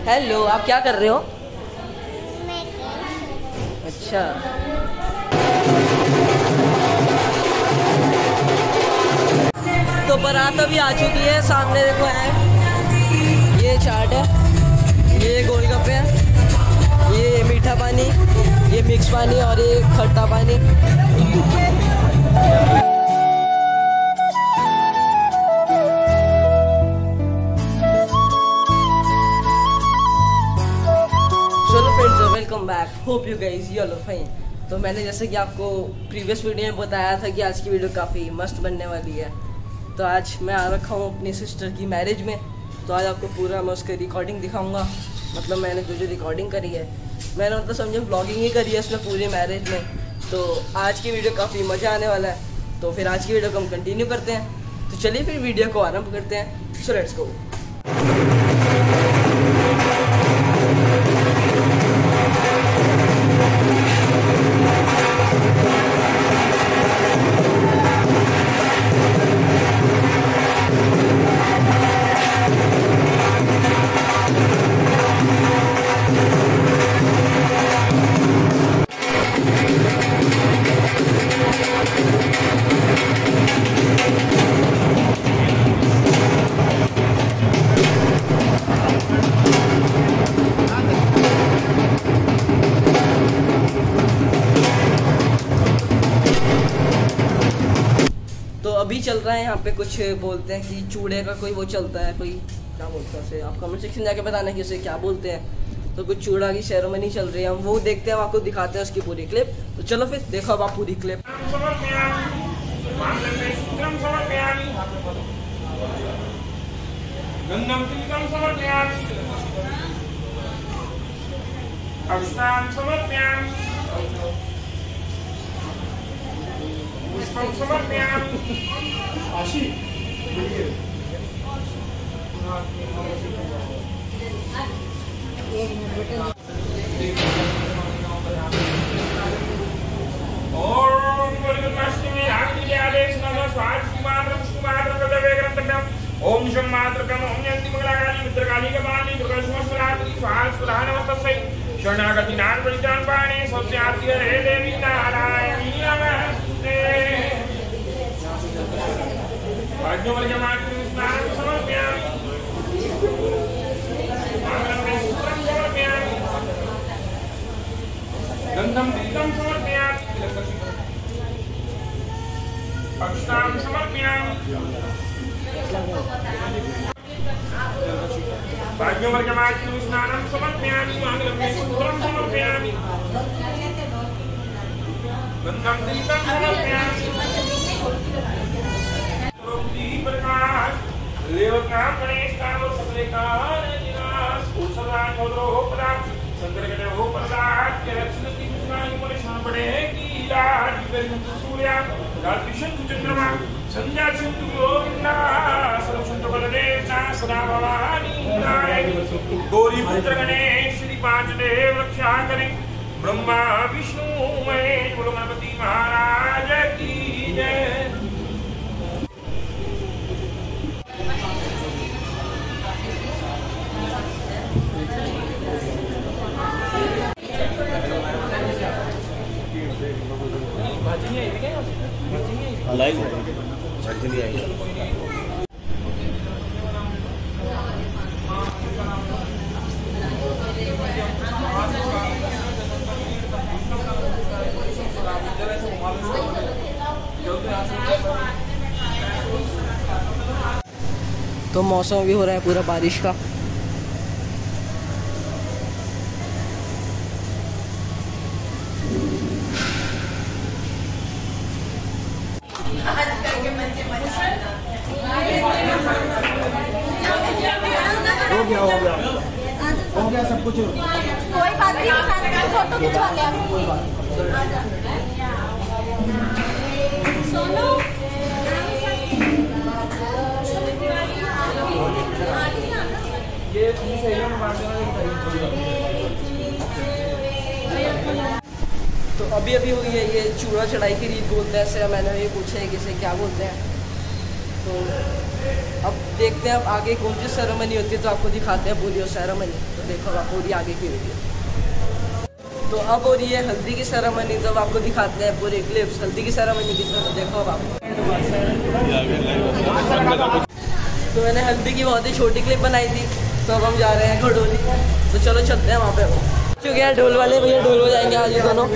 Hello, आप क्या कर रहे हो? अच्छा, तो बारात अभी आ चुकी है। सामने देखो है, ये चाट है, ये गोलगप्पे हैं, ये मीठा पानी, ये मिक्स पानी और ये खट्टा पानी। Welcome back, hope you guys you are fine. तो मैंने जैसे कि आपको प्रीवियस वीडियो में बताया था कि आज की वीडियो काफ़ी मस्त बनने वाली है। तो आज मैं आ रखा हूँ अपनी सिस्टर की मैरिज में। तो आज आपको पूरा मैं उसकी रिकॉर्डिंग दिखाऊंगा। मतलब मैंने जो रिकॉर्डिंग करी है, मैंने मतलब समझो ब्लॉगिंग ही करी है उसमें पूरी मैरिज में। तो आज की वीडियो काफ़ी मज़ा आने वाला है। तो फिर आज की वीडियो को हम कंटिन्यू करते हैं। तो चलिए फिर वीडियो को आरम्भ करते हैं। So let's go. अभी चल रहा है यहाँ पे, कुछ बोलते हैं कि चूड़े का कोई वो चलता है, कोई क्या बोलते हैं उसे, आप कमेंट सेक्शन जाके बताना कि उसे क्या बोलते हैं। तो कुछ चूड़ा की सेरेमनी चल रही है, हम वो देखते हैं, आपको दिखाते हैं उसकी पूरी क्लिप। तो चलो फिर देखो अब आप पूरी क्लिप। ओम शं मातृकम् ओम यन्ति मंगलाकाली मित्रकाली कपाली दुर्गाशुमस्मरात्रि स्वाहा नमस्तस्यै शरणागति नान परित्राण पाणे सबसे आरती हरे देवी नारायणी नमस्ते। भाग्यवर्गमात्रि स्नानं समर्पयामि मंगलं मे सूत्रं समर्पयामि गन्धं दीपं समर्पयामि अक्षतां समर्पयामि भाग्यवर्गमात्रि स्नानं समर्पयामि मंगलं मे सूत्रं समर्पयामि गन्धं दीपं समर्पयामि प्रकाश देवकां गणेशकारो सकलेकानिनाश उत्सवानोरो पदार्थ संकटकटो पदार्थ के रक्षणति विष्णानि मुनिशापणे की राज विरंत सूर्या रात्रिशंतु चंद्रमा संध्या संतु गोविंदा सर्वसंतु बलदेवता सदा भवानी नारायणी गौरी पुत्र गणेश श्री पांच देव रक्षा करें ब्रह्मा विष्णु महेश बोलो गणपति महाराज की जय। लाइव चली आई तो मौसम भी हो रहा है पूरा बारिश का। हो गया सब कुछ। कोई बात नहीं, फोटो खिंचवा ले आप। सोनू तो अभी हुई है ये चूड़ा चढ़ाई की रीत बोलते हैं, ऐसे मैंने ये पूछा है कि इसे क्या बोलते हैं। तो अब देखते हैं अब आगे कौन सी सेरेमनी होती है, तो आपको दिखाते हैं पूरी सेरेमनी। तो देखो आप पूरी आगे की वीडियो। तो अब हो रही है हल्दी की सेरेमनी, तो आपको दिखाते हैं पूरे क्लिप्स हल्दी की सेरेमनी की। तो देखो अब आप, तो मैंने हल्दी की बहुत ही छोटी क्लिप बनाई थी। तो अब हम जा रहे हैं घड़ोली, तो चलो चलते हैं वहाँ पे। क्योंकि यार ढोल वाले भैया ढोल बजाएंगे आज ही दोनों।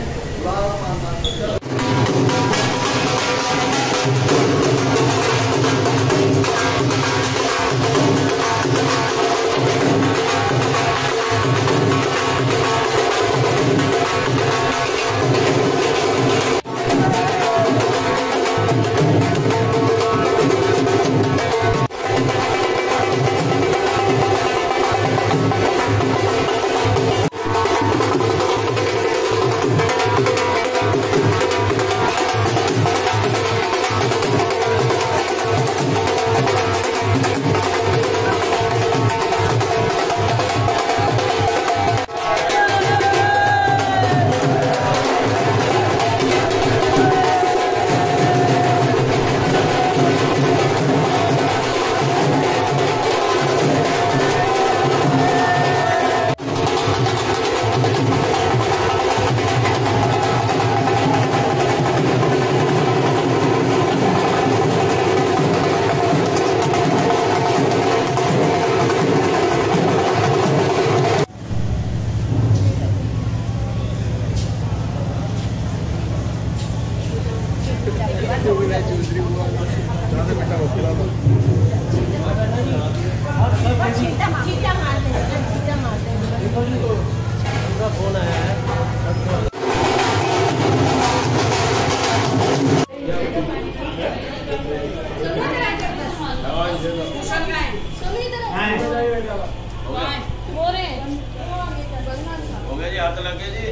हाथ लगे जी।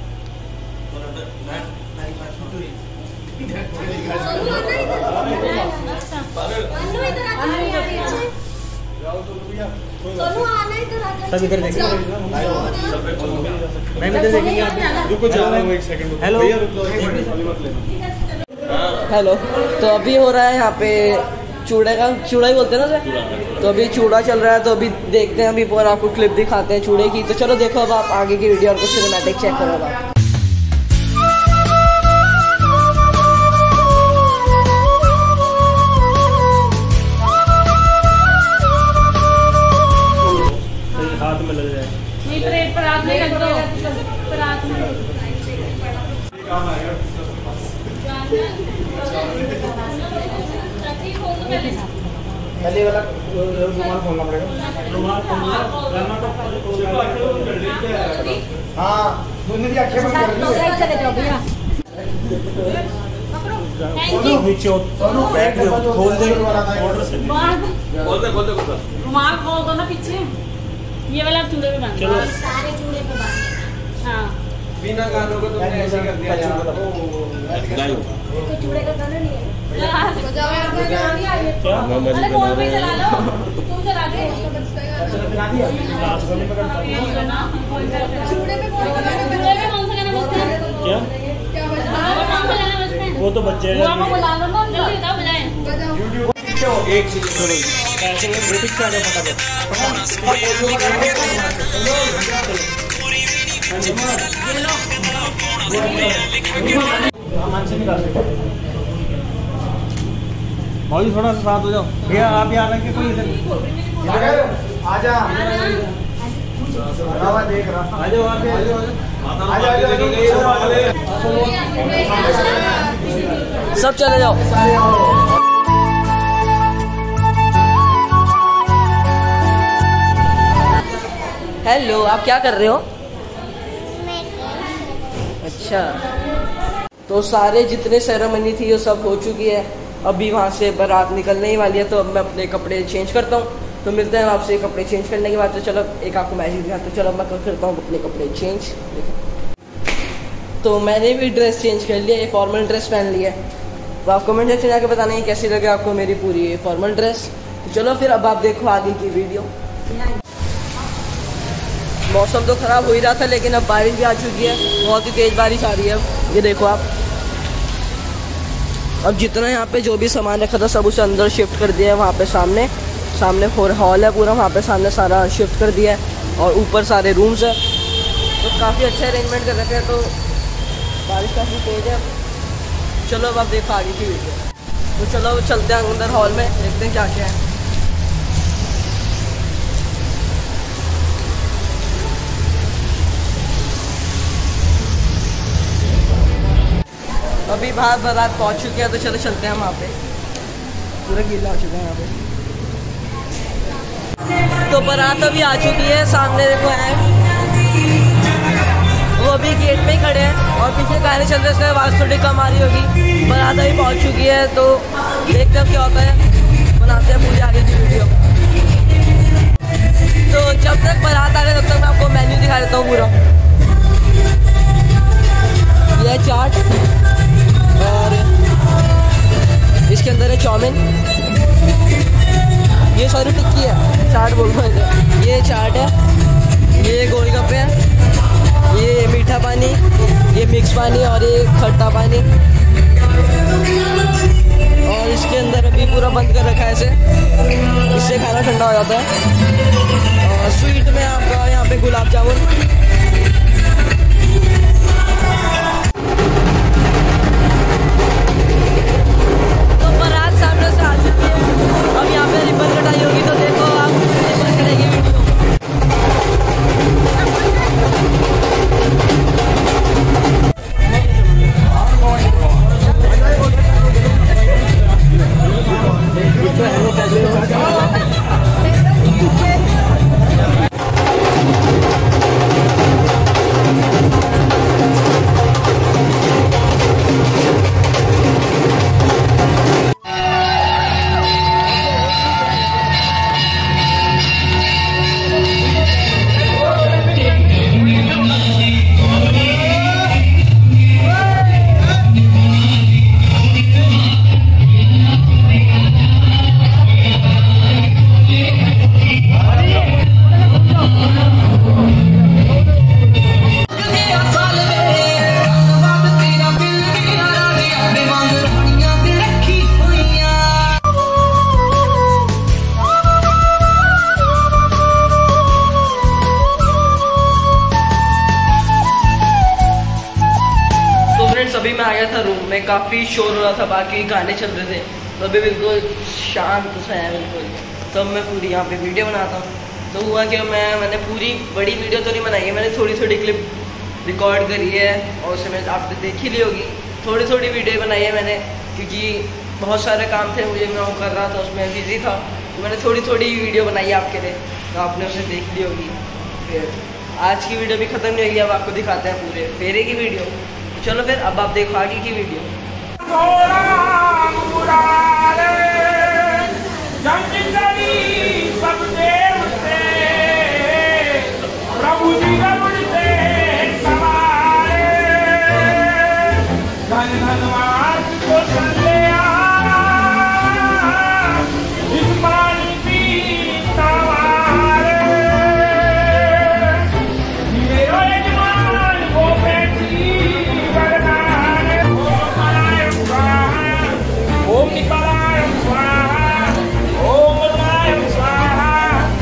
सब इधर देखिए, मैं इधर देखेंगे। रुको जा रहा हूँ एक सेकंड। Hello hello. तो अभी हो रहा है यहाँ पे चूड़े का, चूड़ा ही बोलते हैं ना सर। तो अभी चूड़ा चल रहा है, तो अभी देखते हैं, अभी पूरा आपको क्लिप दिखाते हैं चूड़े की। तो चलो देखो अब आप आगे की वीडियो और कुछ सिनेमैटिक चेक करो अब आप। हाथ में लग जाए नहीं, परेड पर हाथ में लग दो, पर हाथ में पहले वाला रुमाल खोलना पड़ेगा। हाँ, मुझे आँखें बंद कर दी। चले जाओ भैया। बैठ खोल दे, रुमाल खोल दो ना पीछे। ये वाला चूड़े पे बांध। चलो सारे चूड़े पे बांध। हाँ, बिना गानों को तुमने ऐसे कर दिया यार। तो चूड़े का गाना नहीं है। अरे फोन पे चला लो, तुम चला दे। चूड़े पे कौन सा गाना चूड़े पे कौन सा गाना बजता है? क्या कौन सा गाना बजता है? वो तो बच्चे बुआ को बुला लो ना, जल्दी बताओ बजाएं। एक चीज छोड़ो, ऐसे में ब्रिटिश का फटाफट। भाई थोड़ा सा साथ हो जाओ भैया, आप यहाँ लगे कोई इधर आजा। देख रहा, आ जाओ आप, आ जाओ, सब चले जाओ। हेलो, आप क्या कर रहे हो? अच्छा, तो सारे जितने सेरेमनी थी वो सब हो चुकी है। अभी वहाँ से बारात निकलने ही वाली है, तो अब मैं अपने कपड़े चेंज करता हूँ। तो मिलते हैं आपसे कपड़े चेंज करने के बाद। तो चलो एक आपको मैजिक दिखाते हैं। चलो मैं करता हूँ अपने कपड़े चेंज। तो मैंने भी ड्रेस चेंज कर लिया, ये फॉर्मल ड्रेस पहन लिया है। तो आप कमेंट सेक्शन में जाकर बताना है कैसी लगे आपको मेरी पूरी ये फॉर्मल ड्रेस। तो चलो फिर अब आप देखो आगे की वीडियो। मौसम तो ख़राब हो ही रहा था, लेकिन अब बारिश भी आ चुकी है, बहुत ही तेज़ बारिश आ रही है। अब ये देखो आप, अब जितना यहाँ पे जो भी सामान रखा था सब उसे अंदर शिफ्ट कर दिया है। वहाँ पे सामने हॉल है पूरा, वहाँ पे सामने सारा शिफ्ट कर दिया है और ऊपर सारे रूम्स है। तो काफ़ी अच्छा अरेंजमेंट कर रखे हैं। तो बारिश काफ़ी तेज़ है। चलो अब आप देखो आगे की वीडियो। तो चलो अब चलते हैं अंदर हॉल में, देखते हैं क्या क्या है। अभी बाहर बारात पहुंच चुके हैं, तो चलो चलते हैं वहाँ पे। पूरा गीला हो चुका है यहाँ पे। तो बारात अभी आ चुकी है, सामने देखो है, वो अभी गेट पे ही खड़े हैं और पीछे गाने चल रहे हैं, इसलिए आवाज़ थोड़ी कम आ रही होगी। बारात अभी पहुँच चुकी है, तो देखते हैं क्या होता है, बनाते हैं पूरी आगे की वीडियो। तो जब तक बारात आ रहे तब तक मैं आपको मेन्यू दिखा देता हूँ पूरा। यह है चाट और इसके अंदर है चाउमीन, ये सॉरी टिक्की है, चाट बोल रहा है। ये चाट है, ये गोलगप्पे हैं, ये मीठा पानी, ये मिक्स पानी और ये खट्टा पानी। और इसके अंदर अभी पूरा बंद कर रखा है इसे, इससे खाना ठंडा हो जाता है। और स्वीट में आपका यहाँ पे गुलाब जामुन। अब यहाँ पे रिबन कटाई होगी, तो देखो आप रिबन कटाएगी वीडियो। अभी मैं आया था रूम में, काफ़ी शोर हो रहा था, बाकी गाने चल रहे थे, तो अभी बिल्कुल शांत सा है बिल्कुल। तब मैं पूरी यहाँ पे वीडियो बनाता हूँ। तो हुआ कि मैंने पूरी बड़ी वीडियो तो नहीं बनाई है, मैंने थोड़ी थोड़ी क्लिप रिकॉर्ड करी है और उसे मैं आपने देख ही ली होगी। थोड़ी थोड़ी वीडियो बनाई है मैंने, क्योंकि बहुत सारे काम थे मुझे, मैं वो कर रहा था, उसमें बिजी था, तो मैंने थोड़ी थोड़ी वीडियो बनाई है आपके लिए, तो आपने उसे देख ली होगी। फिर आज की वीडियो भी ख़त्म नहीं होगी, अब आपको दिखाते हैं पूरे फेरे की वीडियो। चलो फिर अब आप देखो आगे की वीडियो। प्रभु जी धन्यवाद को चले इस पानी पीता ओम निकलाय स्वाहा, ओम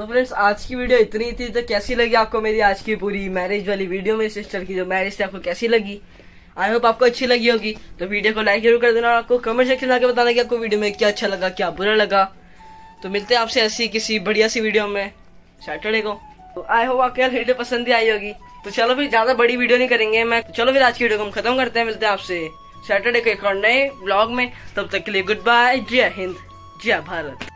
तो फ्रेंड्स आज की वीडियो इतनी थी। तो कैसी लगी आपको मेरी आज की पूरी मैरिज वाली वीडियो, मेरी सिस्टर की जो मैरिज थी आपको कैसी लगी? आई होप आपको अच्छी लगी होगी। तो वीडियो को लाइक जरूर कर देना और आपको कमेंट सेक्शन में आके बताना कि आपको वीडियो में क्या अच्छा लगा क्या बुरा लगा। तो मिलते हैं आपसे ऐसी किसी बढ़िया सी वीडियो में सैटरडे को। तो आई होप आपको वीडियो पसंद ही आई होगी। तो चलो फिर ज्यादा बड़ी वीडियो नहीं करेंगे मैं, चलो फिर आज की वीडियो को हम खत्म करते हैं। मिलते हैं आपसे सैटरडे के एक और नए व्लॉग में। तब तक के लिए गुड बाय, जय हिंद, जय भारत।